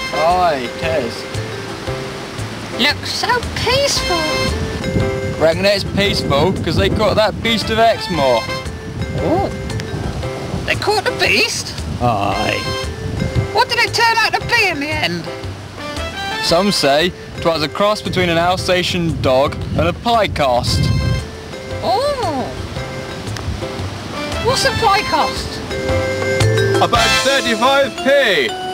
Aye, it is. Looks so peaceful. Reckon it's peaceful because they caught that Beast of Exmoor. Oh. They caught the beast? Aye. What did it turn out to be in the end? Some say 'twas a cross between an Alsatian dog and a pie cost. Oh. What's a pie cost? About 35p.